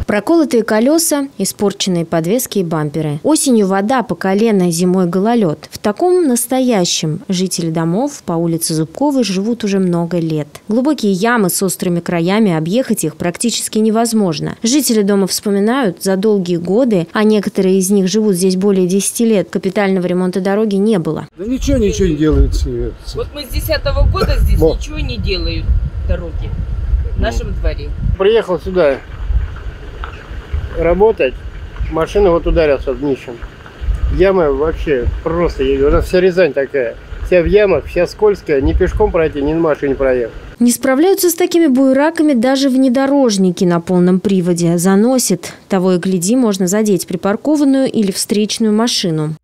Проколотые колеса, испорченные подвески и бамперы. Осенью вода по колено, зимой гололед. В таком настоящем жители домов по улице Зубковой живут уже много лет. Глубокие ямы с острыми краями, объехать их практически невозможно. Жители дома вспоминают, за долгие годы, а некоторые из них живут здесь более 10 лет, капитального ремонта дороги не было. Да ничего не делается. Вот мы с 10-го года здесь ничего не делают дороги в нашем дворе. Приехал сюда работать, машина вот ударился днищем. Яма вообще просто, у нас вся Рязань такая. Вся в ямах, вся скользкая, ни пешком пройти, ни на машине проехать. Не справляются с такими буераками даже внедорожники на полном приводе. Заносит. Того и гляди, можно задеть припаркованную или встречную машину.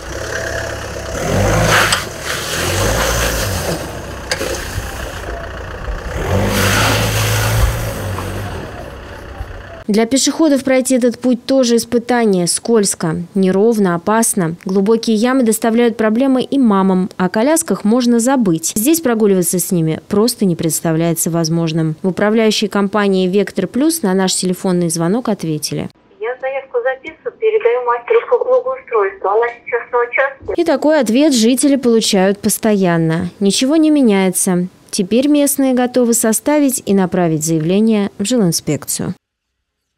Для пешеходов пройти этот путь тоже испытание. Скользко, неровно, опасно. Глубокие ямы доставляют проблемы и мамам. О колясках можно забыть. Здесь прогуливаться с ними просто не представляется возможным. В управляющей компании «Вектор Плюс» на наш телефонный звонок ответили. Я заявку записываю, передаю мастеру по благоустройству. Она сейчас на участке. И такой ответ жители получают постоянно. Ничего не меняется. Теперь местные готовы составить и направить заявление в жилинспекцию.